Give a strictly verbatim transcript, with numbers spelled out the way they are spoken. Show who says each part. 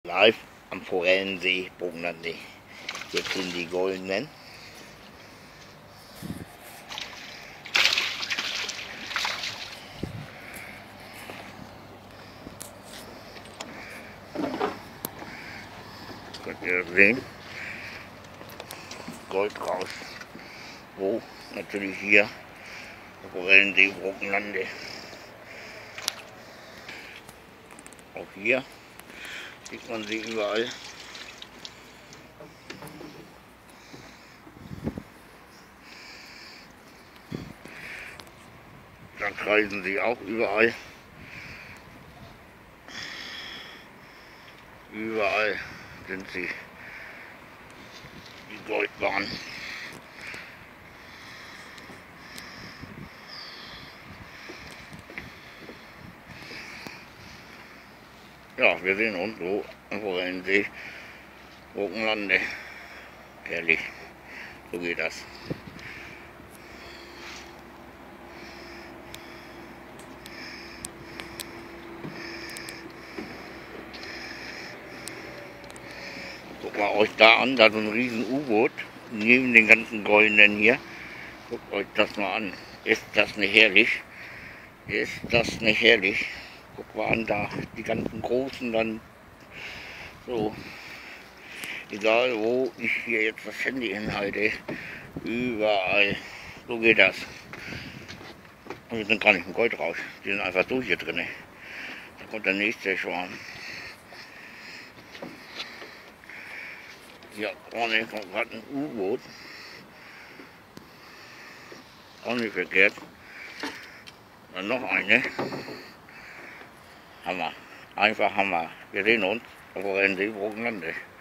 Speaker 1: Live am Forellensee, Burgenlandsee. Jetzt sind die goldenen. Könnt ihr sehen? Gold raus. Wo? Natürlich hier. Forellensee, Burgenlande. Auch hier sieht man sie überall. Da kreisen sie auch überall. Überall sind sie, die Goldbahn. Ja, wir sehen uns so am Forellensee, Burgenlande. Herrlich, so geht das. Guckt mal euch da an, da so ein riesen U-Boot, neben den ganzen goldenen hier. Guckt euch das mal an. Ist das nicht herrlich? Ist das nicht herrlich? Guckt mal an, da die ganzen großen dann so. Egal wo ich hier jetzt das Handy hinhalte, überall. So geht das. Und wir sind gar nicht im Goldrausch. Die sind einfach so hier drin. Da kommt der nächste Schwarm. Hier vorne kommt gerade ein U-Boot. Auch nicht verkehrt. Dann noch eine. Hammer. Einfach Hammer. Wir sehen uns auf Forellensee, Burgenlande.